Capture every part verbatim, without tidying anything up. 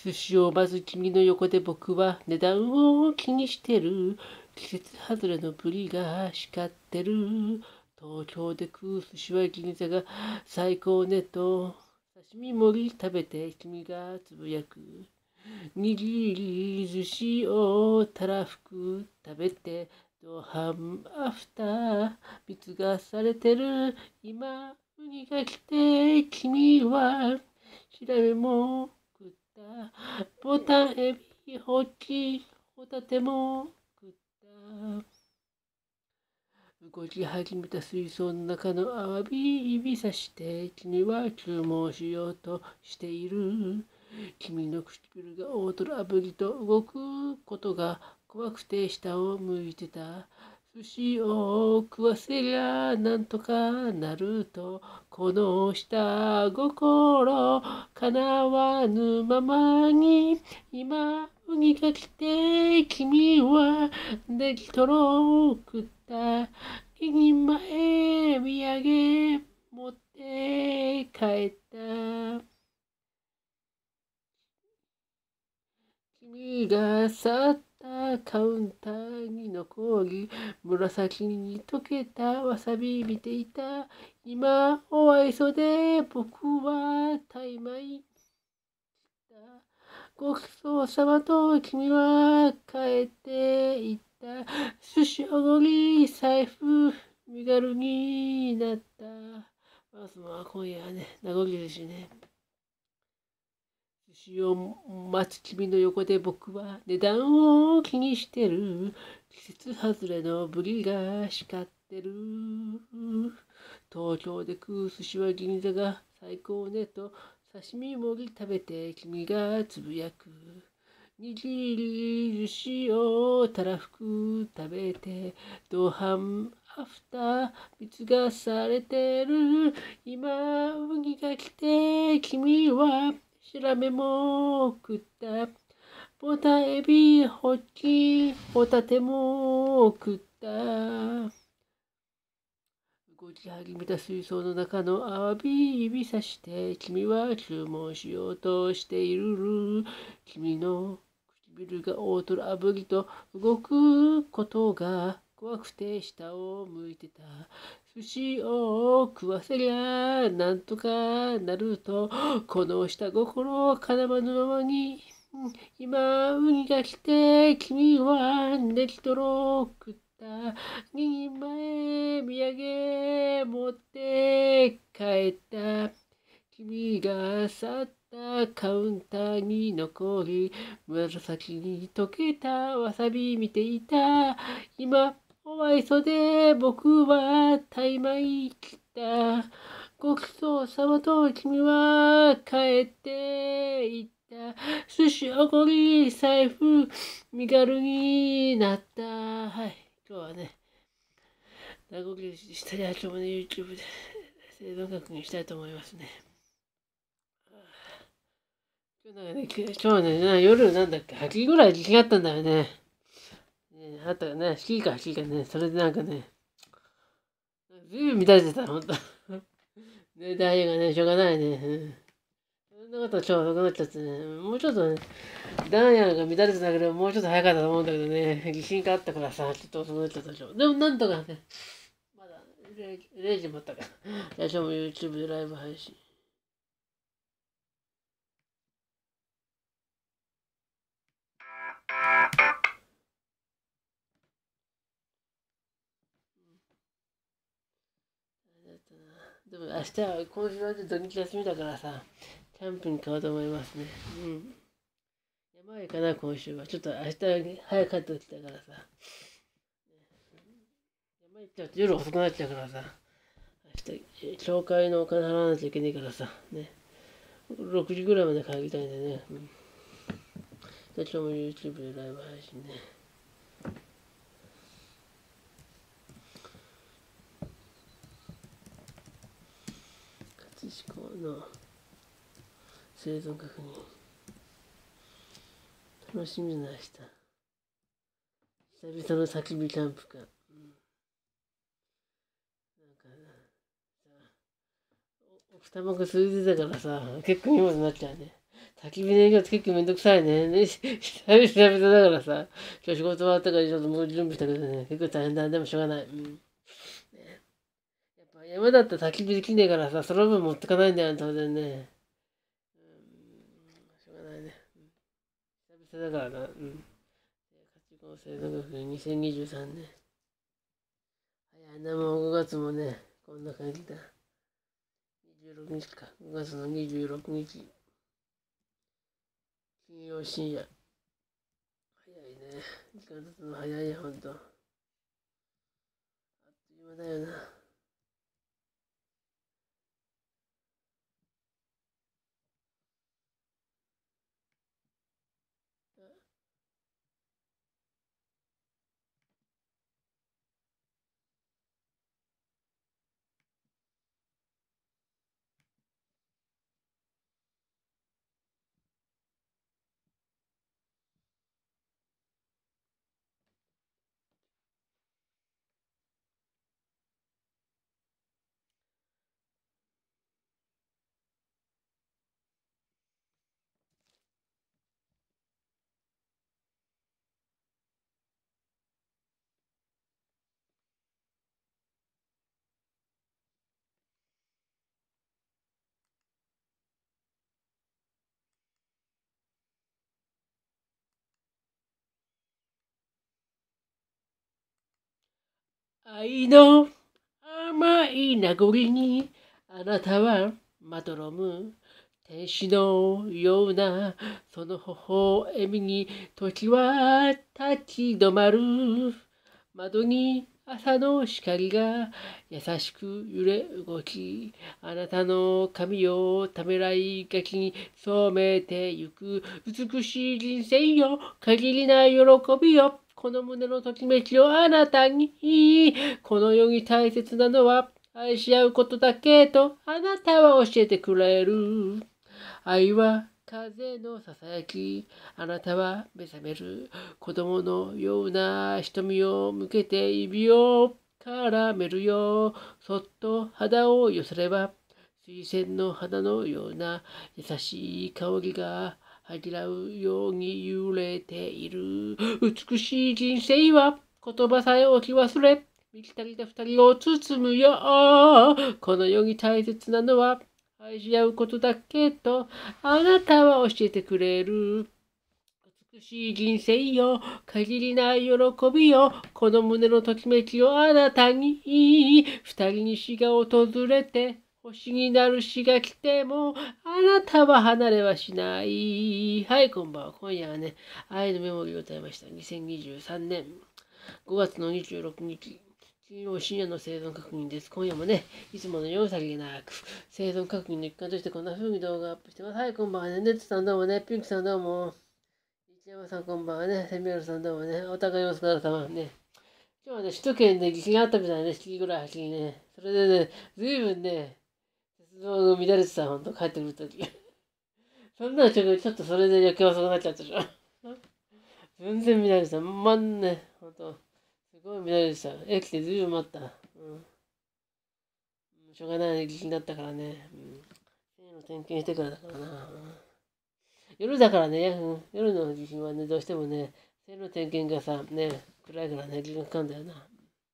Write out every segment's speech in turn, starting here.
寿司を待つ君の横で僕は値段を気にしてる。季節外れのブリが光ってる。東京で食う寿司は銀座が最高ねと。刺身盛り食べて君がつぶやく。握り寿司をたらふく食べてドハンアフター蜜がされてる。今ウニが来て君は調べも食った。ボタンエビホッキホタテも食った。動き始めた水槽の中のアワビ指さして君は注文しようとしている。君の唇が大トロ炙りと動くことが怖くて下を向いてた。寿司を食わせりゃなんとかなるとこの下心叶わぬままに今ウニが来て君はネギトロを食った。一人前土産持って帰った。君が去ったカウンターに残り紫に溶けたわさび見ていた。今お愛想で僕は大枚したごちそうさまと君は帰っていった。寿司おごり財布身軽になった。まずは今夜はね名残寿司ね。寿司を待つ君の横で僕は値段を気にしてる。季節外れのブリが光ってる。東京で食う寿司は銀座が最高ねと刺身盛り食べて君がつぶやく。握り寿司をたらふく食べてドハンアフター蜜がされてる。今ウニが来て君はシラメも食った。ボタンエビホッキホタテも食った。動き始めた水槽の中のアワビ指さして君は注文しようとしている。君の唇が大トロ炙りと動くことが怖くて下を向いてた。寿司を食わせりゃなんとかなるとこの下心叶わぬままに今ウニが来て君はネギトロを食った。に人前土産持って帰った。君が去ったカウンターに残り紫に溶けたわさび見ていた。今お愛想で僕は大枚切った。ごちそうさまと君は帰っていった。寿司おごり財布身軽になった。はい、今日はね名残でしたね。今日もね YouTube で生存確認したいと思いますね。今日なんかね、今日はね、夜なんだっけ、はちじぐらい時間あったんだよね。ねあったかね、しちじかしちじかね、それでなんかね、ずいぶん乱れてた、ほんと。ね、ダイヤがね、しょうがないね。うんそんなこと超遅くなっちゃってね、もうちょっとね、ダイヤが乱れてたけど、もうちょっと早かったと思うんだけどね、地震があったからさ、ちょっと遅くなっちゃったでしょ。でもなんとかね、まだれいじもあったから。じゃあ今日も YouTube でライブ配信。でも明日は今週は土日休みだからさ、キャンプに買おうと思いますね。うん。山へ行かな、今週は。ちょっと明日早く帰ってきたからさ。山行っちゃうと夜遅くなっちゃうからさ。明日、教会のお金払わなきゃいけないからさ。ね。ろくじぐらいまで帰りたいんでね。うん。じゃあ今日も YouTube でライブ配信ね。葛飾の生存確認。楽しみな明日。久々の焚き火キャンプか。うん、なんかさ、奥多摩が空いてたからさ、結構荷物になっちゃうね。 焚き火の営業って結構めんどくさいね。ね、久々久々だからさ、今日仕事終わったからちょっともう準備したけどね、結構大変だ。でもしょうがない。うん。ね、やっぱ山だったら焚き火できねえからさ、その分持ってかないんだよ、当然ね。うん、しょうがないね。うん、久々だからな。うん。家畜合成の学にせんにじゅうさんねん。早いな、もうごがつもね、こんな感じだ。にじゅうろくにちか。ごがつのにじゅうろくにち。金曜深夜。早いね。時間経つの早いよ、ほんと。あっという間だよな。愛の甘い名残にあなたはまどろむ。天使のようなその微笑みに時は立ち止まる。窓に朝の光が優しく揺れ動き、あなたの髪をためらいがちに染めてゆく。美しい人生よ、限りない喜びよ、この胸のときめきをあなたに。この世に大切なのは愛し合うことだけとあなたは教えてくれる。愛は風のささやき、あなたは目覚める。子供のような瞳を向けて指を絡めるよ。そっと肌を寄せれば水仙の花のような優しい香りがはぎらうように揺れている。美しい人生は言葉さえ置き忘れ、満ち足りた二人を包むよ。この世に大切なのは愛し合うことだけとあなたは教えてくれる。美しい人生よ、限りない喜びよ、この胸のときめきをあなたに。二人に死が訪れて星になる日が来てもあなたは離れはしない。はい、こんばんは。今夜はね、愛のメモリーを歌いました。にせんにじゅうさんねんごがつのにじゅうろくにち。金曜深夜の生存確認です。今夜もね、いつものようさりげなく、生存確認の一環としてこんな風に動画アップしてます。はい、こんばんはね。ネッツさんどうもね。ピンクさんどうも。一山さんこんばんはね。セミオルさんどうもね。お互いお疲れ様ね。今日はね、首都圏で地震があったみたいね。しちじぐらい、はちじね。それでね、ずいぶんね、鉄道が乱れてた、ほんと、帰ってくるとき。そんなのちょっとそれで余計遅くなっちゃったでしょ。全然乱れてた。まんね、ほんと。すごい乱れてた。駅でずいぶん待った。うん。しょうがないね、地震だったからね。うん。線路点検してからだからな。うん、夜だからね、うん、夜の地震はね、どうしてもね、線路点検がさ、ね、暗いからね、時間かかるんだよな。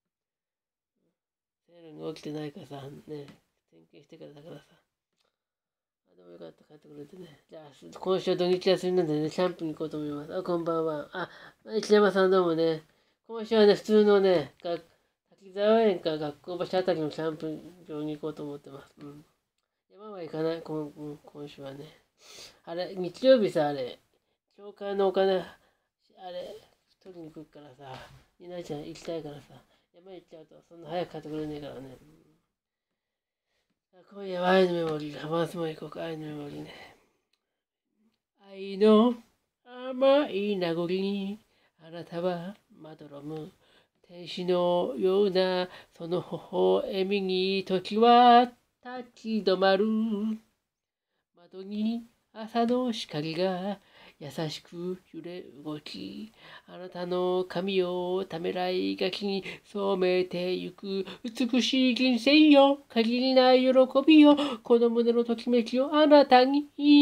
線路が起きてないからさ、ね、点検してからだからさ。あ、でもよかった、帰ってくれてね。じゃあ、今週は土日休みなんでね、キャンプに行こうと思います。あ、こんばんは。あ、市山さんどうもね。今週はね、普通のね、滝沢園か学校場所あたりのキャンプ場に行こうと思ってます。うん。山は行かない、今、うん、今週はね。あれ、日曜日さ、あれ、教会のお金、あれ、取りに来るからさ、いないちゃん行きたいからさ、山行っちゃうと、そんな早く帰ってくれねえからね。うん、今夜は愛のメモリー、ハマスも行こうか、愛のメモリーね。愛の甘い名残に、あなたはまどろむ。天使のようなその微笑みに時は立ち止まる。窓に朝の光が優しく揺れ動き、あなたの髪をためらいがちに染めてゆく。美しい人生よ、限りない喜びよ、この胸のときめきをあなたに。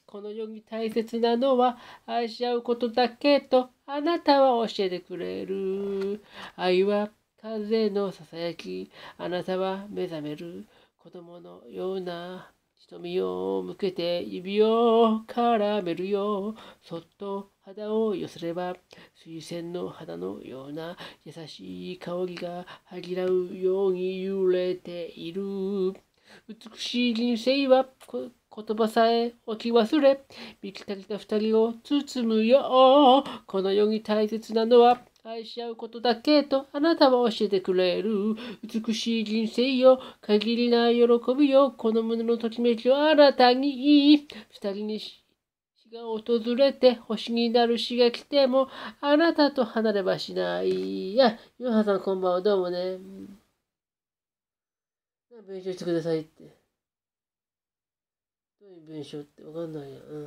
この世に大切なのは愛し合うことだけとあなたは教えてくれる。愛は風のささやき、あなたは目覚める。子供のような瞳を向けて指を絡めるよ。そっと肌を寄せれば水仙の花のような優しい香りがはぎらうように揺れている。美しい人生は言葉さえ置き忘れ、満ち足りた二人を包むよ。この世に大切なのは愛し合うことだけとあなたは教えてくれる。美しい人生よ、限りない喜びよ、この胸のときめきをあなたに。二人に死が訪れて星になる死が来てもあなたと離れはしない。いや、ヨハさんこんばんは、どうもね。勉強してくださいって。どういう文章ってわかんないや。うん。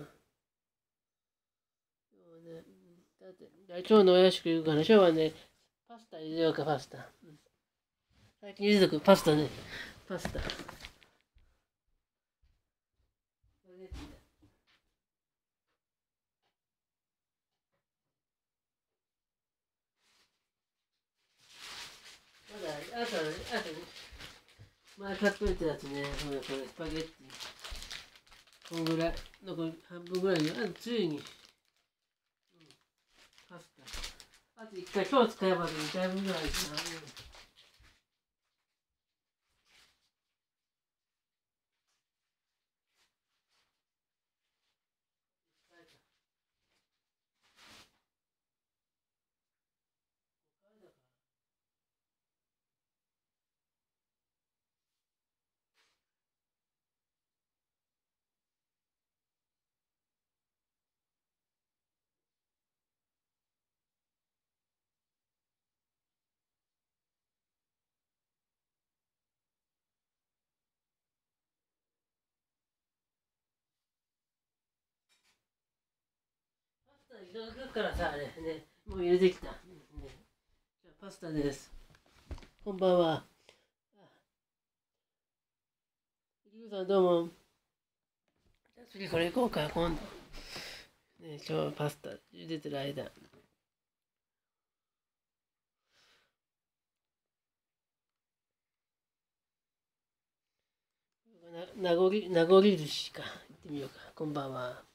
そうね。だって、今日のおやしく言うから、今日はね、パスタ入れようか、パスタ。うん、最近入れとく、パスタね。パスタ。まだ、あとね、あとね。前買っといたやつね、これ、これ、スパゲッティ。こんぐらい、残り半分ぐらいに、あとついに、うん、パスタ。あと一回、今日使えばにかいぶんぐらいかな。うん、パスタいろいろ食うからさ、あれね、もう茹でてきた。うんね、じゃあパスタです。こんばんは。ゆうさんどうも。じゃあ次これ行こうか、今度。ね、今日パスタ茹でてる間。な名残、名残寿司か。行ってみようか。こんばんは。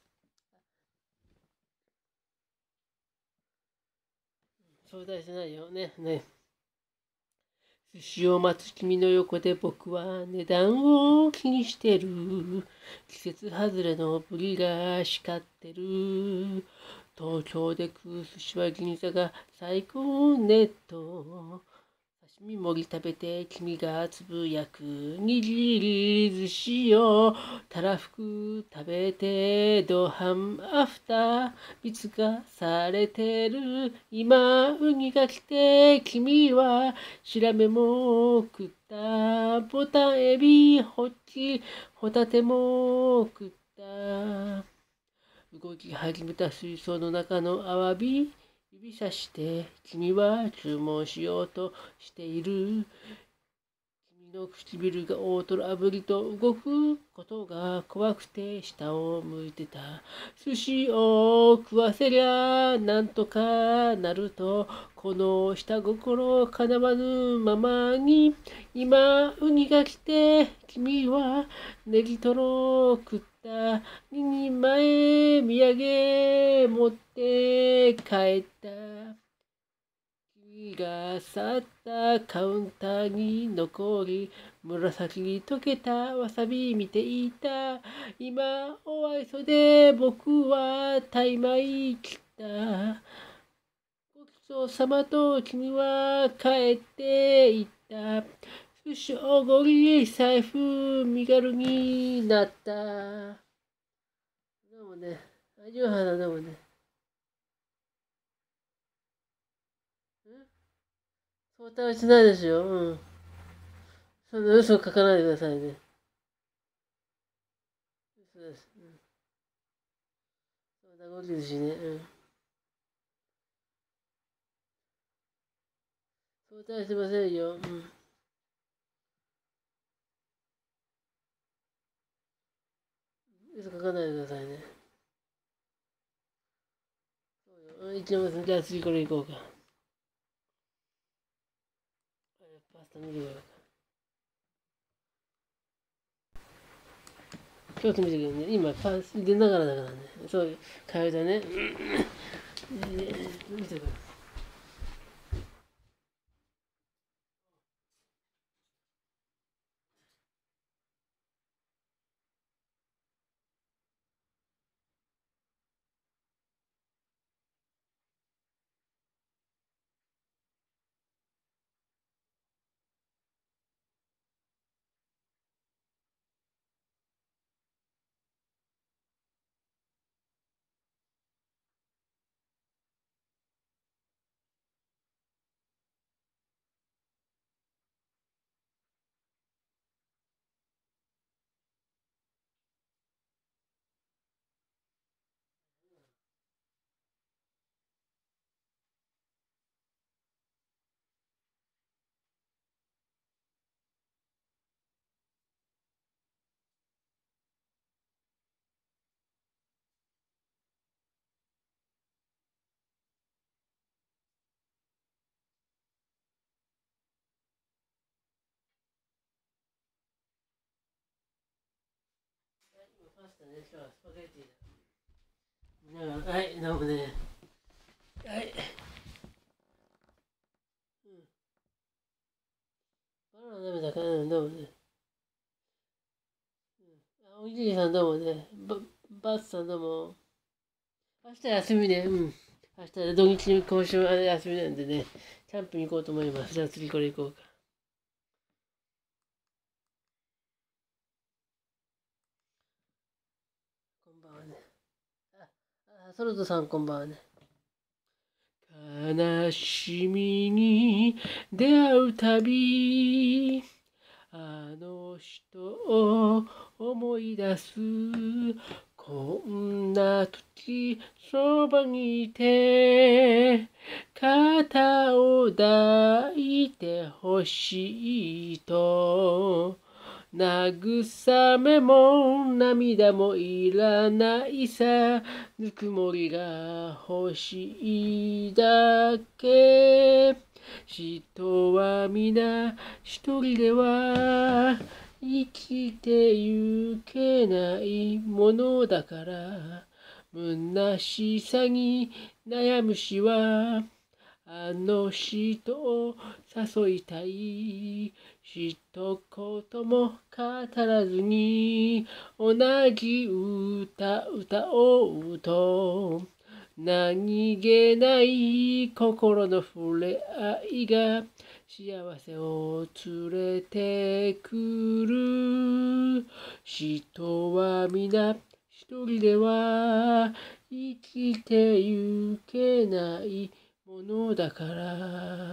相談しないよね。ね。寿司を待つ君の横で僕は値段を気にしてる。季節外れのブリが光ってる。東京で食う寿司は銀座が最高ネット。刺身盛り食べて君がつぶやく握り寿司をたらふく食べてドハンアフター蜜がされてる。今ウニが来て君は白目も食った。ボタンエビホッキホタテも食った。動き始めた水槽の中のアワビ指さして君は注文しようとしている。君の唇が大トロ炙りと動くことが怖くて下を向いてた。寿司を食わせりゃなんとかなるとこの下心叶わぬままに今ウニが来て君はネギトロ食った。ににんまえ土産持って帰った。君が去ったカウンターに残り紫に溶けたわさび見ていた。今お愛想で僕はタイ米切った。ごちそうさまと君は帰っていった。寿司おごり財布身軽になった。どうもね。あじゅうはなどうもね。そうたわしないですよ。うん。そんな嘘書かないでくださいね。嘘です。うん。そんなことですしね。うん。そうたわしてませんよ。うん。嘘書かないでくださいね。 いけますね。じゃあ次これいこうか。パスタ見てください。ちょっと見てくださいね。今、パス出ながらだからね。そう、変えたね。見てください。パスタね、今日はスパゲッティだ。はい、どうもね。はい。うん。バナナ食べたかな、うん、どうもね。うん。あ、おじいさんどうもね。バ、バスさんどうも。明日休みね。うん。明日土日に今週休みなんでね。キャンプに行こうと思います。じゃあ次これ行こうか。こんばんはね。あ、あ、ソルトさんこんばんはね。悲しみに出会うたび、あの人を思い出す。こんな時そばにいて肩を抱いてほしいと、慰めも涙もいらないさ、ぬくもりが欲しいだけ。人は皆一人では生きてゆけないものだから、虚しさに悩むしはあの人を誘いたい。一言も語らずに同じ歌歌おうと、何気ない心の触れ合いが幸せを連れてくる。人は皆一人では生きてゆけないものだから、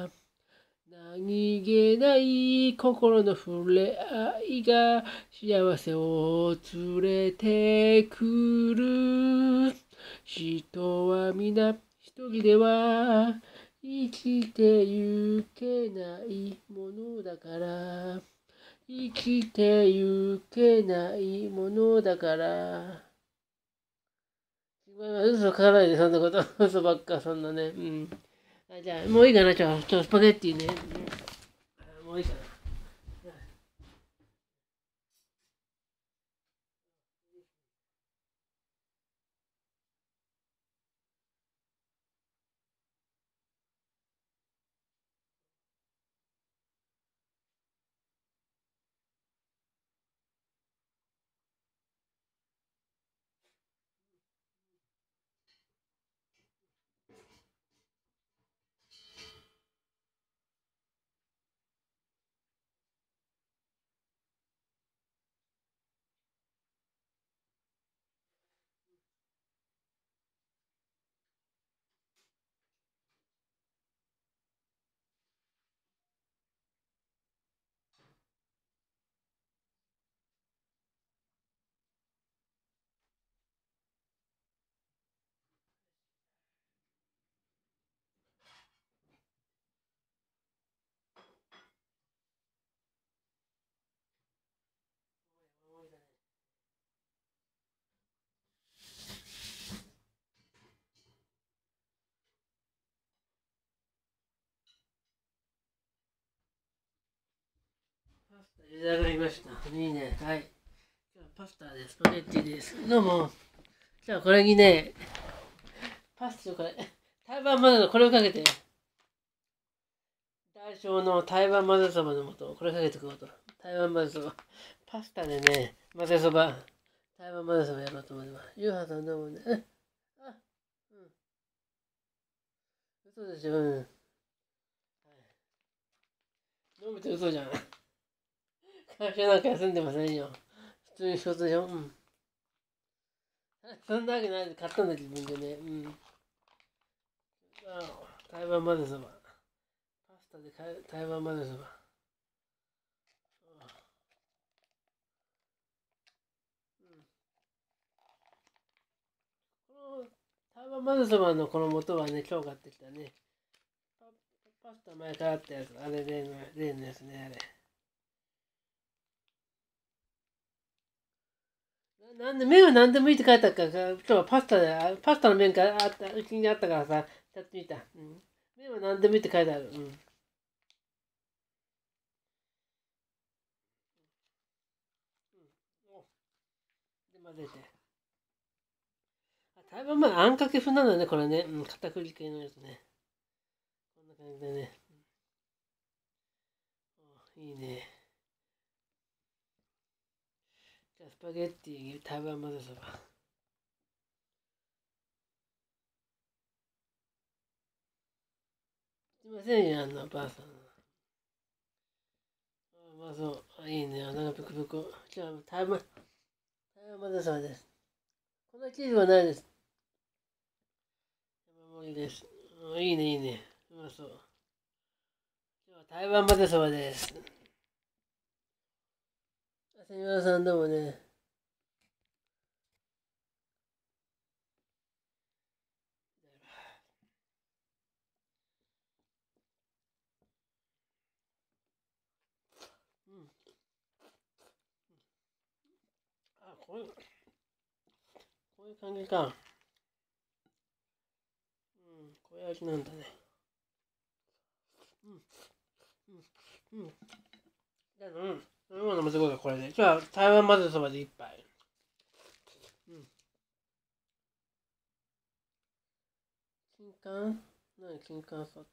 何気ない心の触れ合いが幸せを連れてくる。人は皆一人では生きてゆけないものだから、生きてゆけないものだから。嘘書かないで、そんなこと。嘘ばっか、そんなね。うん。あ、じゃあ、もういいかな、ちょ、ちょ、スパゲッティね。うん、もういいかな。 スタいただきました。いいね。はい。じゃあパスタです。スパゲッティです。どうも。じゃあこれにね、パスタこれ、台湾まぜのこれをかけて。大小の台湾まぜそばの素、これかけてくろうと。台湾まぜそば。パスタでね、まぜそば。台湾まぜそばやろうと思います。ゆうはさんどうもね。あ、うん。嘘でしょ、うん。飲むって嘘じゃん。会社なんか休んでませんよ。普通に仕事でしょ。うん。そんなわけないで買ったんだ、自分でね。うん。あ、台湾まぜそば。パスタで台湾まぜそば。この台湾まぜそばのこの素はね、今日買ってきたね。パパスタ前からあったやつ。あれ例の、例のやつね、あれ。なんで、麺は何でもいいって書いてあったから、今日はパスタで、パスタの麺があった、うちにあったからさ、やってみた。うん。麺は何でもいいって書いてある。うん。おで、混ぜて。あ、台湾まであんかけ風なんだね、これね。うん、片栗系のやつね。こんな感じでね。うん、いいね。じゃあ、スパゲッティに台湾まぜそば。すいませんよ、あんなばあさん。あ、まあそう。あ、いいね。穴がぷくぷく。じゃあ、台湾、台湾まぜそばです。こんなチーズはないです。山盛りです。うん、いいね、いいね。うまそう。今日は台湾まぜそばです。すみません、どうもね。うん。あ、こういう、こういう感じか。うん、こういう味なんだね。うん、うん、うん。じゃあ、うん。飲み物飲むとこがこれで。じゃあ、台湾まぜそばで一杯。うん。金柑何金柑さって。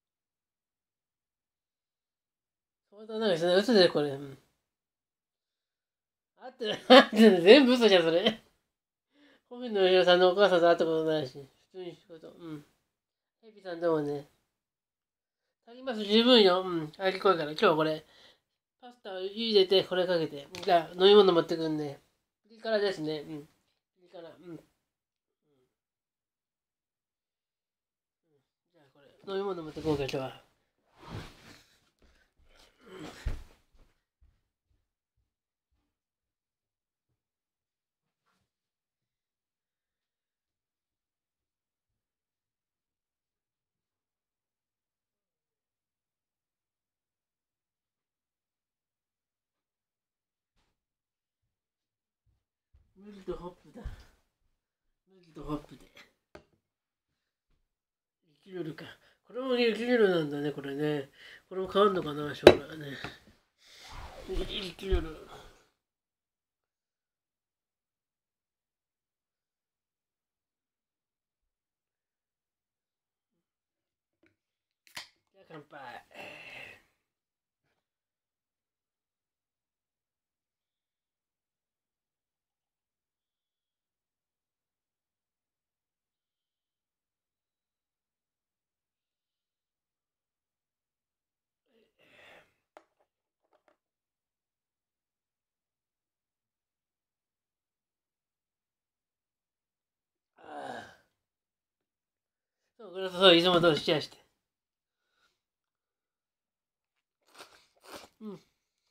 そうだ、なんかしない。嘘でこれ。うん。あってる。あってる。全部嘘じゃん、それ。ホビのひさんのお母さんと会ったことないし。普通に仕事。うん。ヘビさんどうもね。足ります、十分よ。うん。ありこいから。今日はこれ。パスタを茹でて、これかけて。じゃあ、飲み物持ってくんで。ピリ辛ですね。うん。ピリ辛。うん。うん。じゃあ、これ。飲み物持ってこうか、今日は。麦とホップだ。麦とホップで。リキュールか。これもリキュールなんだね、これね。これも変わんのかな、将来ね。リキュール。じゃあ、乾杯。ああ。そう、これそう、いつも通りシェアして。うん。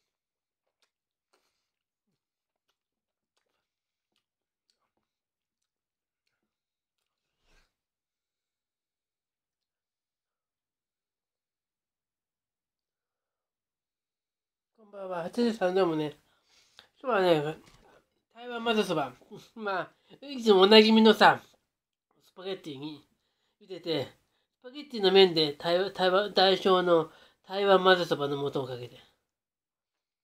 こんばんは。はちじさんどうもね。今日はね、台湾まぜそば。まあ、いつもおなじみのさ、スパゲッティに茹でて、スパゲッティの麺で台湾、台湾、大小の台湾まぜそばの素をかけて。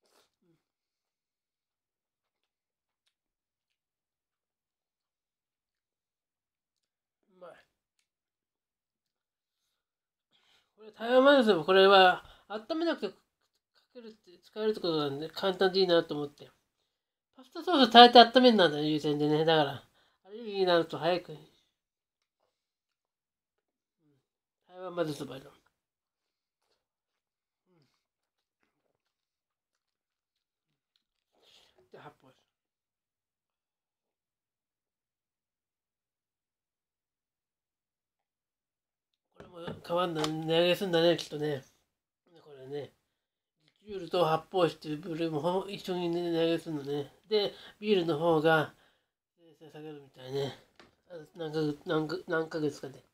これ台湾マヨネーズもこれは温めなくてかけるって使えるってことなんで簡単でいいなと思って。パスタソース炊いて温めるなんだね、優先でね。だから、アレルギーになると早く、台湾まぜそばの。で、発泡酒。これも変わんない。値上げすんだね、きっとね。これね。ビールと発泡酒っていう部類も一緒に、ね、値上げするのね。で、ビールの方が、税制下げるみたいね。何ヶ月、何ヶ何ヶ月かで。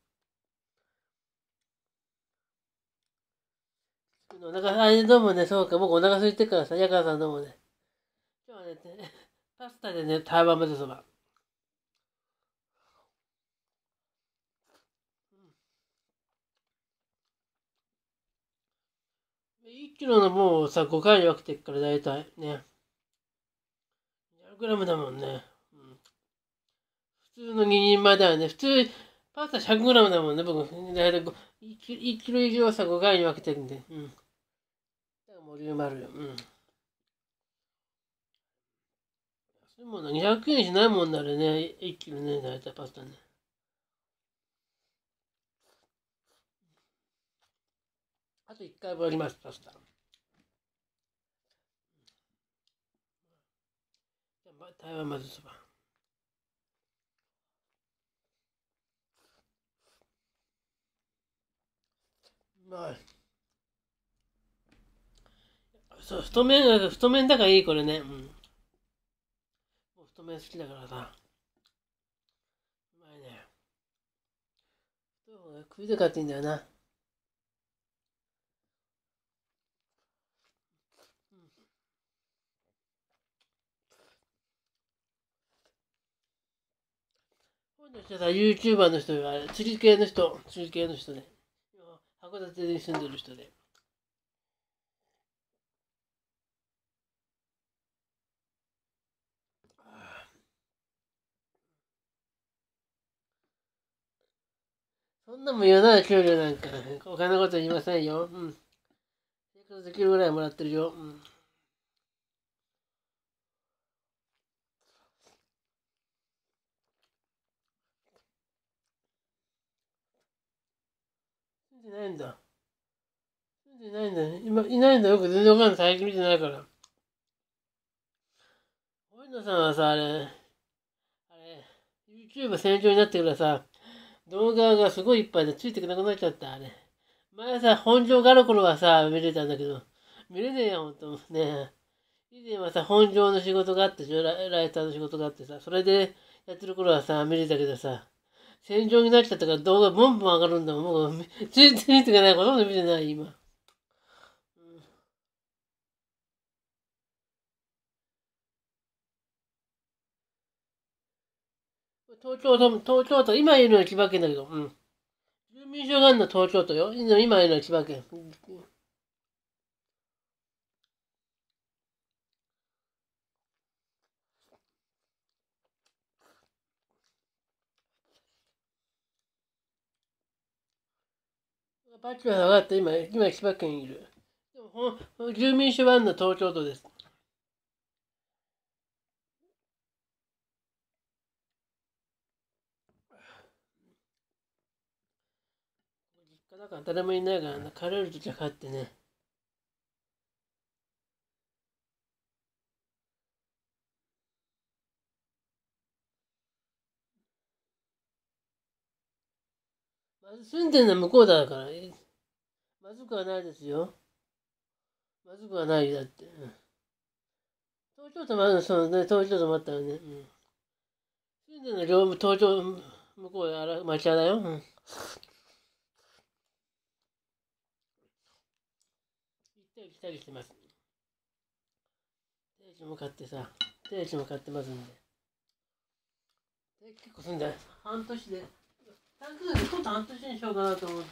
お腹、あれ飲むね、そうか。僕お腹空いてからさ、ヤカさん飲むね。今日はね、パスタでね、台湾まぜそば。いちキロのもうさ、ごかいに分けてるから大体ね。にひゃくグラムだもんね。うん、普通のににんまえだよね。普通、パスタひゃくグラムだもんね、僕。大体いちキロ以上さ、ごかいに分けてるんで。うん。だからボリュームあるよ。うん。安いものにひゃくえんしないもんならね、いちキロね、大体パスタね。あといっかい分あります、パスタ。台湾まぜそば。うまい。そう、太麺、太麺だからいい、これね。うん。もう太麺好きだからさ。うまいね。太い方が食いたかっていいんだよな。うん。今度したさ、YouTuber の人が、釣り系の人、釣り系の人ね。函館に住んでる人で。そんなもん言わない給料なんか。お金のこと言いませんよ。うん。生活できるぐらいもらってるよ。うん。住んでないんだ。住んでないんだね。今、いないんだよ。よく全然わかんない。最近見てないから。堀野さんはさ、あれ、あれ、YouTube 戦場になってからさ、動画がすごいいっぱいでついてくなくなっちゃった、あれ。前さ、本庄がある頃はさ、見れたんだけど、見れねえよ、ほんと。ねえ。以前はさ、本庄の仕事があってしょ、ラライターの仕事があってさ、それでやってる頃はさ、見れたけどさ、戦場になっちゃったから動画ボンボン上がるんだもん。もう、全然見てかない。ほとんど見てない、今。東京都、東京都、今いるのは千葉県だけど、うん。住民票があるのは東京都よ。今いるのは千葉県。バッチは上がって、今、今千葉県にいる。でもほん住民票があるのは東京都です。実家だから誰もいないからな。帰れるときは帰ってね。まず住んでるのは向こうだから、まずくはないですよ。まずくはないだって。うん、東京都もあるの、そうね、東京都もあったよね。うん、住んでるの両東京、向こうあら町屋だよ。うん、行ったり来たりしてます。定地も買ってさ、定地も買ってますんで。結構住んで、半年で、さんかげつで今度半年にしようかなと思って。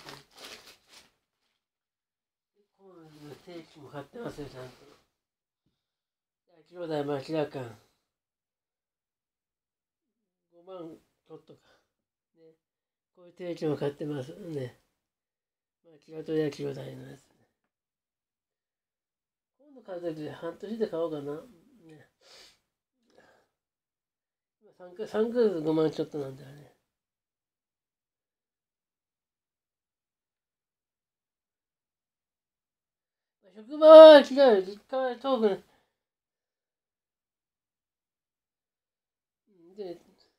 定期も買ってますよ、ちゃんと。兄弟町田間、ごまんちょっとか。ね。こういう定期も買ってますね。 まあ、気が取りは気が大変なやつ。今度買うときで半年で買おうかな。ね、今3か、さんかげつごまんちょっとなんだよね。職場は違うよ。実家は遠くで、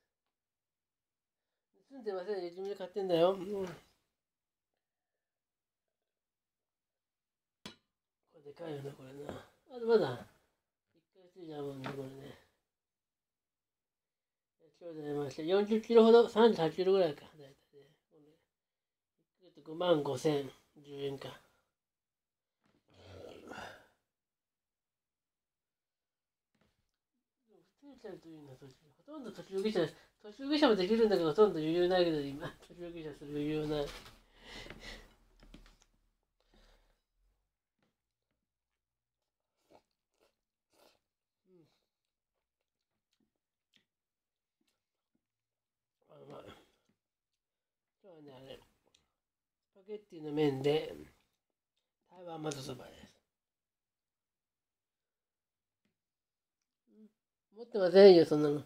住んでませんよ。自分で買ってんだよ。うん、これでかいよな、これな。あとまだ、いっかげつ以上あるもんね、これね。今日で出ました。よんじゅっキロほど、さんじゅうはちキロぐらいか。だいたいね。これいっかげつごまんごせんじゅうえんか。増えちゃうといいな、途中。ほとんど途中下車、途中下車もできるんだけど、ほとんど余裕ないけど、今、途中下車する余裕ない。あのまあ、今日はね、あれ、スパゲッティの麺で、台湾まぜそばです。持ってませんよ、そんなの。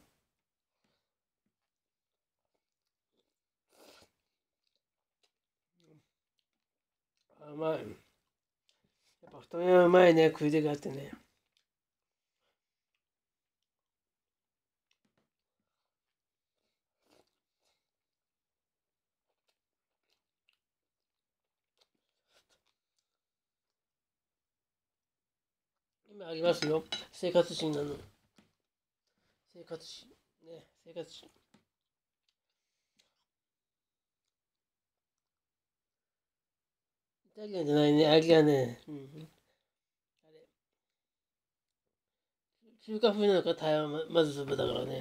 あ、うまい。やっぱ太麺はうまいね、食い手があってね。今ありますよ。生活史なの。生活史。ね、生活史。イタリアンじゃないね、あれがね、うん。あれ、中華風なのか台湾ままずそばだからね。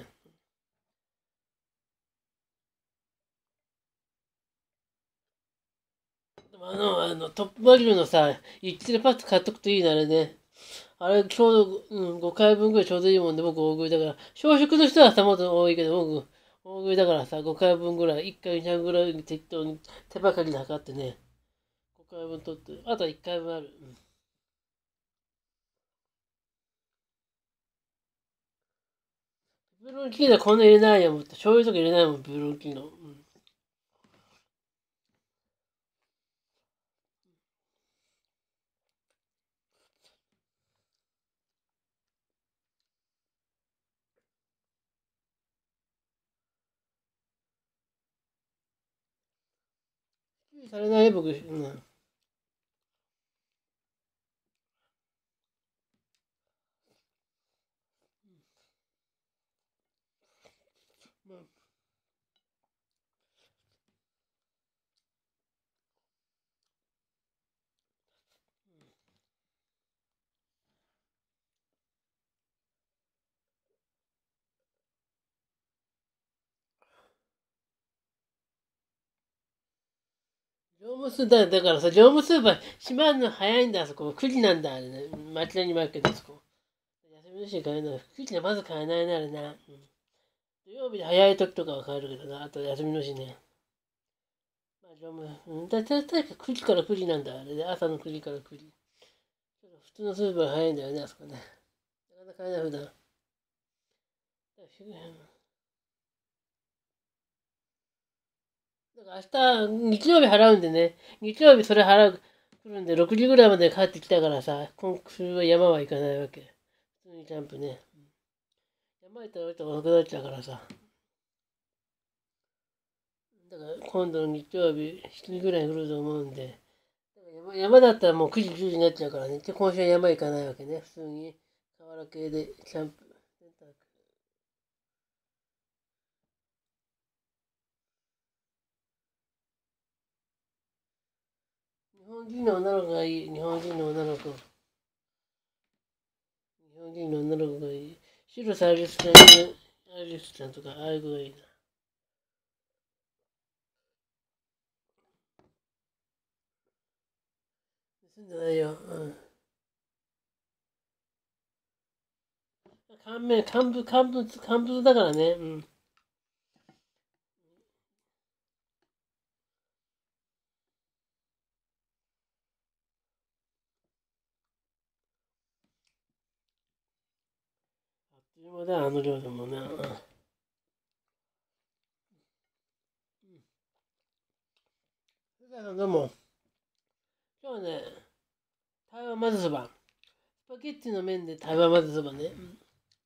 でもあの、あの、トップバリューのさ、一致でパッと買っとくといいな、あれね。あれ、ちょうど、うん、ごかいぶんぐらいちょうどいいもんで、僕大食いだから、小食の人はさ、もっと多いけど、僕、大食いだからさ、ごかいぶんぐらい、いっかいにひゃくぐらい適当に手ばかりで測ってね、ごかいぶん取って、あとはいっかいぶんある。うん、ペペロンチーノはこんな入れないよ、もっと。醤油とか入れないもん、ペペロンチーノ。うん。注意されないよ、僕。うん。まあ、業務スーパー、だからさ、業務スーパー閉まるの早いんだ、あそこ。くじなんだ、あれね。街にもあるけど、あそこ。休みの日に買えない。くじでまず買えないな、あれな。うん、土曜日で早い時とかは買えるけどな。あと休みの日ね。まあ、業務、うん、だ、だ、だ、くじからくじなんだ、あれで。朝のくじからくじ。普通のスーパー早いんだよね、あそこね。なかなか買えない、普段。だから明日、日曜日払うんでね。日曜日それ払う、来るんで、ろくじぐらいまで帰ってきたからさ、今週は山は行かないわけ。普通にキャンプね。山行ったら俺と遅くなっちゃうからさ。だから今度の日曜日、しちじぐらいに来ると思うんで。だから山山だったらもうくじ、じゅうじになっちゃうからね。で、今週は山行かないわけね。普通に河原系でキャンプ。日本人の女の子がいい。日本人の女の子。日本人の女の子がいい。白サアリスちゃん、アリスちゃんとか、ああいう子がいいな。住んでないよ。うん。乾麺、乾物、乾物、乾物だからね。うん。 まだあの量でもね。だからでも、今日ね、台湾まぜそば。スパゲッティの麺で台湾まぜそばね。うん。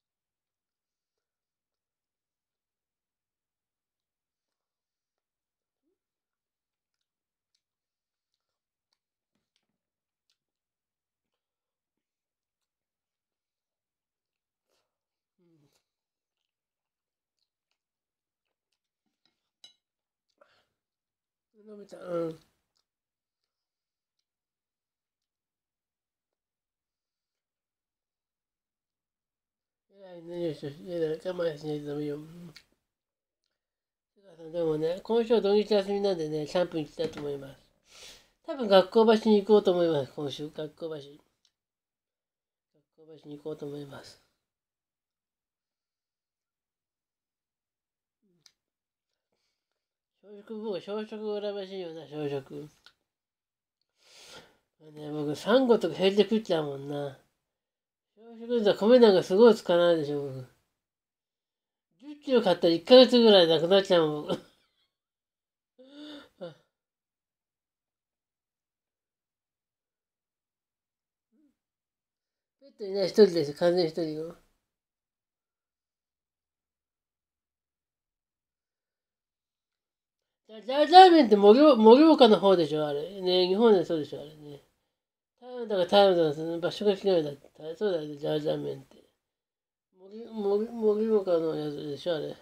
のびちゃん、うん。えらいね、よしよし。えらい、我慢しないとダメよ。うん。でもね、今週は土日休みなんでね、キャンプに行きたいと思います。多分学校橋に行こうと思います、今週。学校橋。学校橋に行こうと思います。小食、僕、小食羨ましいよな、小食。ね、僕、サンゴとか減って食っちゃうもんな。小食だと米なんかすごいつかないでしょ、僕。じゅっキロ買ったらいっかげつぐらいなくなっちゃうもん、僕。ペットいない一人です、完全一人の。じゃ、じゃじゃ麺って盛盛岡の方でしょ、あれ。ね、日本でそうでしょ、あれね。台湾だから台湾だから場所が違うんだって。そうだよね、じゃじゃ麺って。盛盛盛岡のやつでしょ、あれ。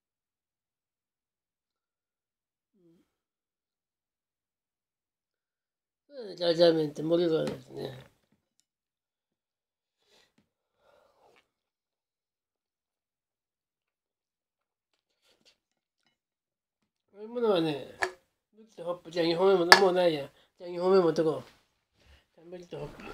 そうだね、じゃじゃ麺って盛岡ですね。こういうものはね、ブリとホップ、じゃあにほんめも、もうないや。じゃあにほんめ持ってこう。ブリとホップ。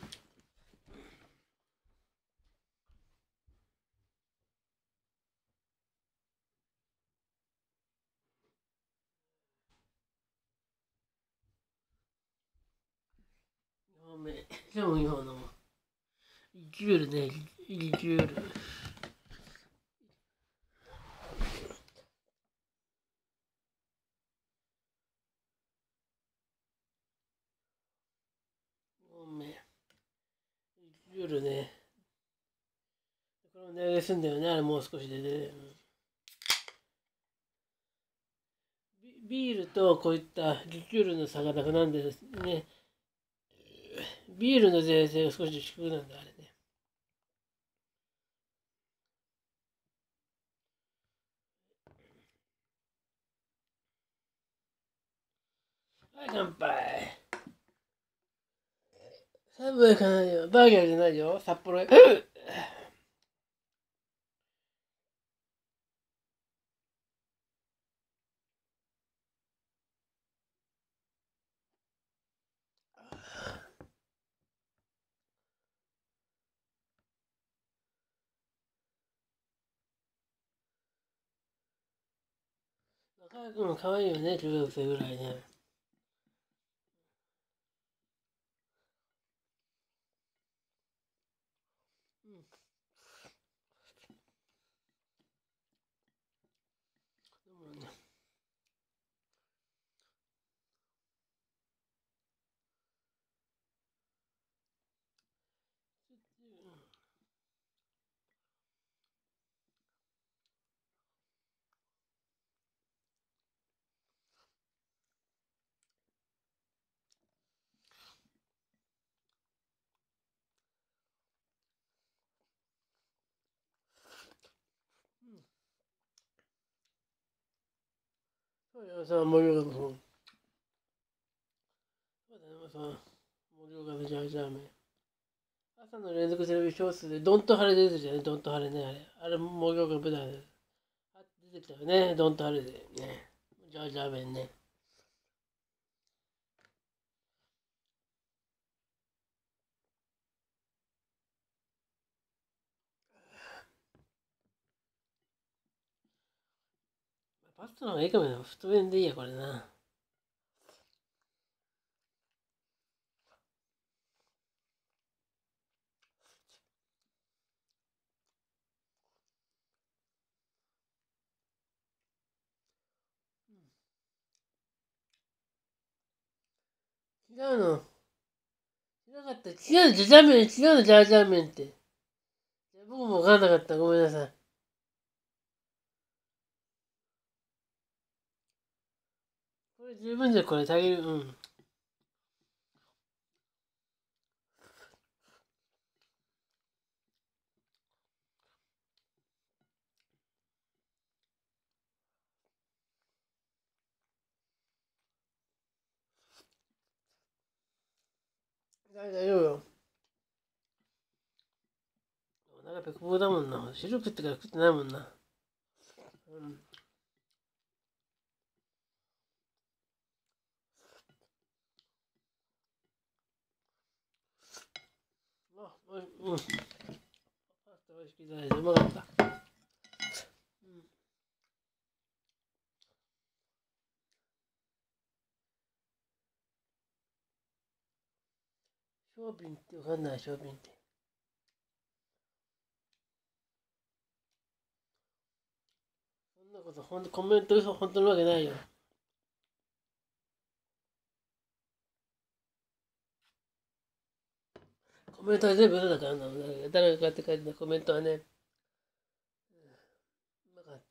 にほんめ。じゃあもうにほんの。リキュールね、リキュール。にほんめ。リキュールね。これも値上げすんだよね、あれもう少しでね。ビールとこういったリキュールの差がなくなんでですね、ビールの税制が少し低くなんだ、あれね。はい、乾杯。サブウェイかないよ。バーガーじゃないよ。札幌。若い子も可愛いよね、中学生ぐらいね。うん。でもね、うん。そうよ、さ、森岡の、そうだね、さ、森岡のジャージャー麺。朝の連続テレビ小説で、ドンと晴れ出てるじゃんね、ドンと晴れね、あれ。あれ、森岡の舞台で。あ、出てきたよね、ドンと晴れで。ね。ジャージャー麺ね。パスタの方がいいかもね。太麺でいいや、これな。 違うの。違かった。違うの、ジャジャ麺、違うの、ジャージャー麺って。僕もわかんなかった。ごめんなさい。これ十分じゃ、これ足りる。うん。大丈夫よ。お腹ペコペコだもんな。汁食ってから食ってないもんな。うん。あ、おい、うん。パスタ美味しくいただいてうまかった。うん。商品ってわかんない、商品って。そんなこと、ほんとコメント嘘、本当のわけないよ。コメントは全部嘘だからな。誰が買って書いてたコメントはね。うまかった。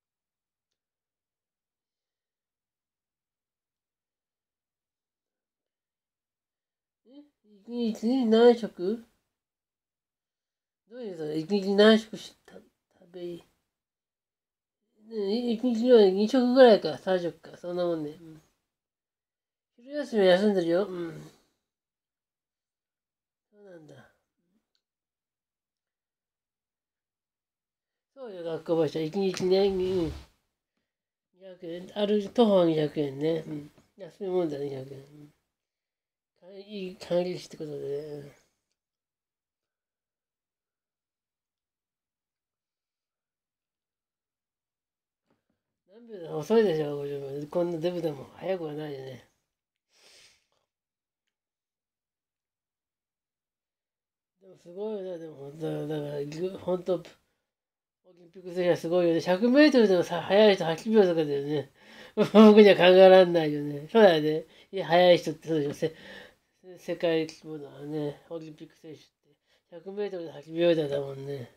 え一日に何食どういうこと一日に何食し食べいい一日にはに食ぐらいか、さん食か、そんなもんね。うん、昼休みは休んでるよ。うん。そうなんだ。そうよ、学校場所。一日ね、うん。にひゃくえん。ある徒歩はにひゃくえんね。うん。安いもんだね、にひゃくえん。うん、いい管理士ってことでね。何秒だ遅いでしょ、ごじゅうふん。こんなデブでも早くはないよね。でもすごいよね、でも本当だから、本当、オリンピック選手はすごいよね。ひゃくメートルでもさ、速い人はちびょうとかだよね。僕には考えられないよね。そうだよね。いや、速い人ってそうでしょ。せ世界規模だね。オリンピック選手って。ひゃくメートルではちびょうだだもんね。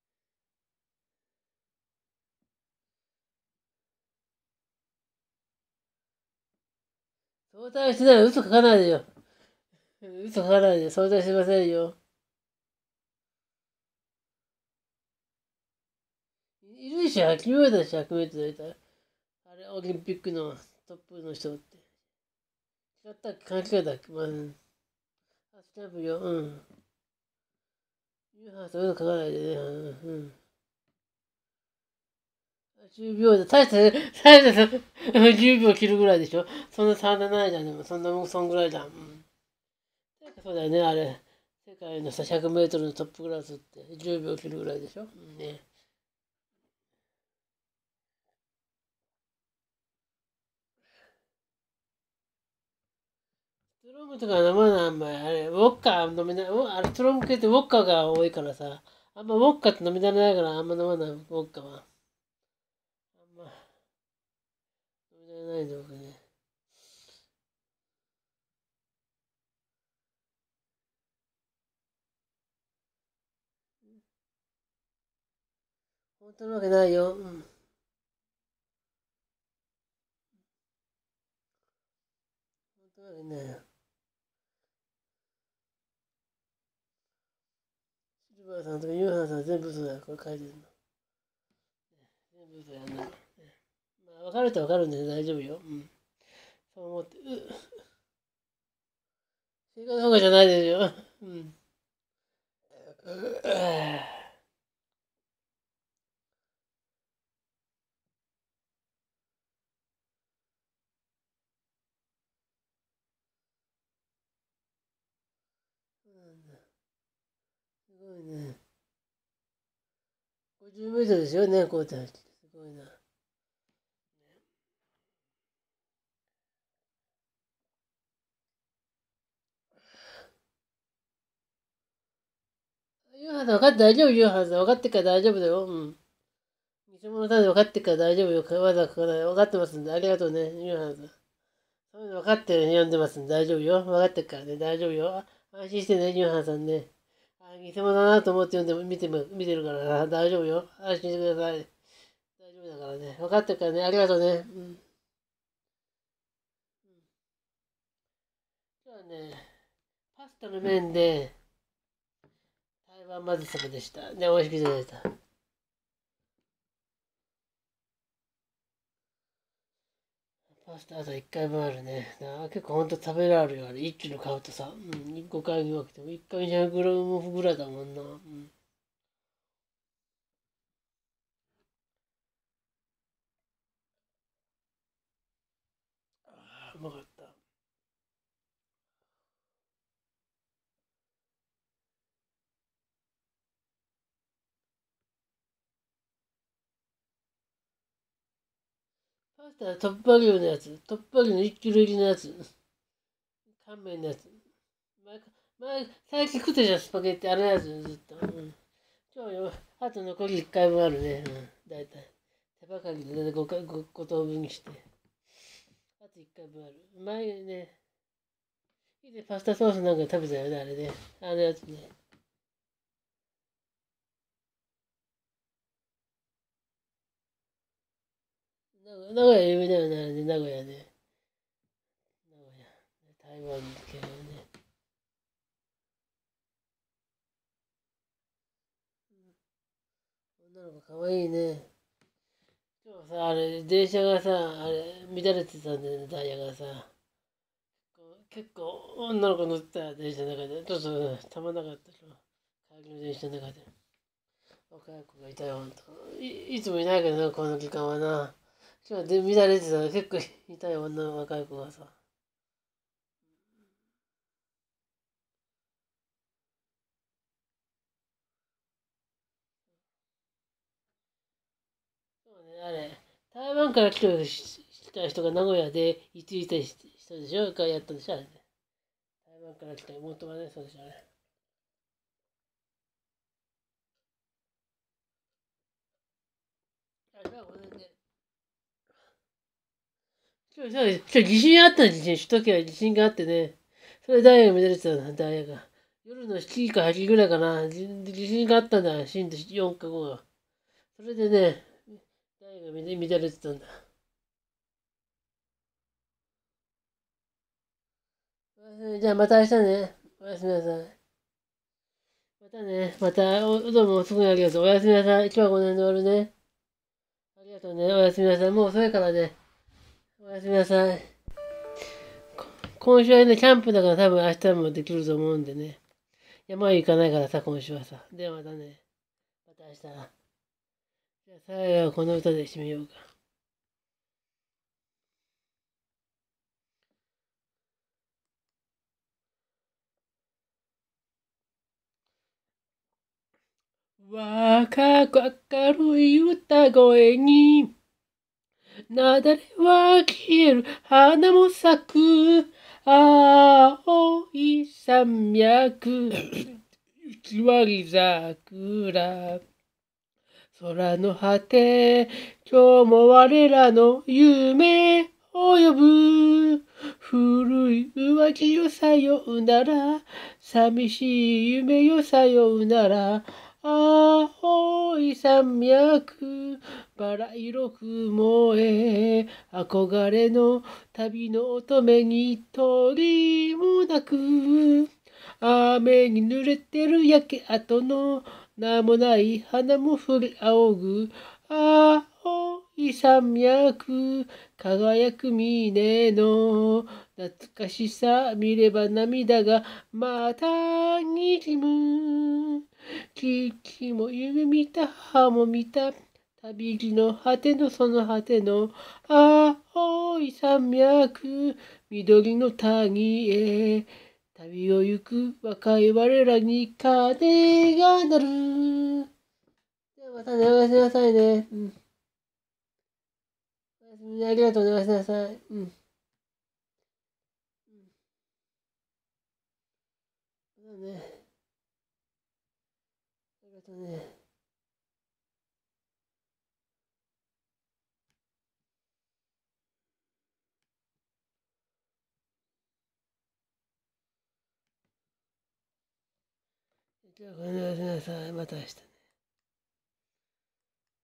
相対しない。嘘書かないでよ。嘘書かないで。相対しませんよ。いるでしょ。はちびょうだし、ひゃくメートルだったら。あれ、オリンピックのトップの人って。違ったっけ関係だっけまあ、うん。あ、スタンプよ。うん。ユーハーそういうの書かないでね。うん。うん、じゅうびょうで、大した、大したじゅうびょう切るぐらいでしょ。そんな差がないじゃん、でも、そんなもん、そんぐらいじゃん。うん。そうだよね、あれ。世界のさ、ひゃくメートルのトップクラスってじゅうびょう切るぐらいでしょ。うん、ね。ストロングとか飲まない、あんまり。あれ、ウォッカ飲みな、あれ、ストロング系ってウォッカが多いからさ、あんまウォッカって飲み慣れないから、あんま飲まない、ウォッカは。あんま飲み慣れないんだ、僕ね。本当のわけないよ。うん。本当のわけないよ。シルバーさんとかユーハンさん全部嘘だよ、これ書いてるの。全部嘘やんな。まあ、分かると分かるんで大丈夫よ。うん。そう思って、う正解の方がじゃないですよ。うん。そうなんだ。すごいね。ごじゅうメートルですよね、こうやって走って。すごいな。ユーハンさん分かって大丈夫、ユーハンさん。分かってから大丈夫だよ。うん。偽物さんで分かってから大丈夫よ。わざわざ分かってますんで、ありがとうね、ユーハンさん。 そういうの分かってるね、読んでますんで大丈夫よ。分かってるからね、大丈夫よ。あ安心してね、ニューハンさんね。あ、偽物だなと思って読んでも、見ても、見てるからな。大丈夫よ。安心してください。大丈夫だからね。分かってるからね。ありがとうね。うん。今日はね、パスタの麺で、台湾混ぜそばでした。で、美味しくいただいた。パスタあといっかいぶんあるね。だ結構ほんと食べられるよ。あれ、一気に買うとさ。うん、ごかいに分けてもいっかいにひゃくグラムぐらいだもんな。うん。あーうまかった。パスタはトップバリューのやつ。トップバリューのいちキロ入りのやつ。乾麺のやつ。前、前、最近食ってたじゃん、スパゲッティ。あれのやつ、ずっと。うん。今日よ、あと残りいっかいぶんあるね。うん。だいたい。手ばかりでごかい、ご、ご等分にして。あといっかいぶんある。前ね、以前パスタソースなんか食べたよね、あれね。あのやつね。名古屋、名古屋有名だよね、あれね、名古屋ね。名古屋。台湾系ね。女の子かわいいね。今日さ、あれ、電車がさ、あれ、乱れてたんだよね、ダイヤがさ。こう結構、女の子乗ってた電車の中で、ちょっとたまんなかったけど、帰りの電車の中で。若い子がいたよ、ほんと。い、いつもいないけどな、この時間はな。今日はで乱れてた、結構いたよ、女の若い子がさ。そうね、あれ、台湾から来た来た人が名古屋で居ついた人でしょがやったんでしょ、あれね。台湾から来た妹はね、そうでしょ、あれ。あれはごねんで。今日、今日地震あったんですよ。首都圏は地震があってね。それでダイヤが乱れてたんだ、ダイヤが。夜のしちじかはちじぐらいかな。地地震があったんだ、震度よんかごが。それでね、ダイヤが乱れてたんだ。じゃあまた明日ね。おやすみなさい。またね。また、おどうもすぐにありがとう。おやすみなさい。今日はこの辺で終わるね。ありがとうね。おやすみなさい。もう遅いからね。おやすみなさい。今週はね、キャンプだから多分明日もできると思うんでね。山は行かないからさ、今週はさ。ではまたね。また明日。じゃあ最後はこの歌で締めようか。若く明るい歌声に、なだれは消える、花も咲く、青い山脈、雪割り桜。空の果て、今日も我らの夢を呼ぶ。古い浮気よさようなら、寂しい夢よさようなら、青い山脈、バラ色雲へ、憧れの旅の乙女に鳥もなく、雨に濡れてる焼け跡の名もない花も降り仰ぐ。青い山脈、輝く峰の懐かしさ見れば涙がまた滲む。父も夢見た、母も見た。旅路の果てのその果ての青い山脈、緑の谷へ。旅を行く若い我らに鐘が鳴る。ではまたね、おやすみなさいね。うん。おやすみね、ありがとうね、おやすみなさい。うん。そうだね。ありがとうね。 じゃあ、ごめんなさい。また明日ね。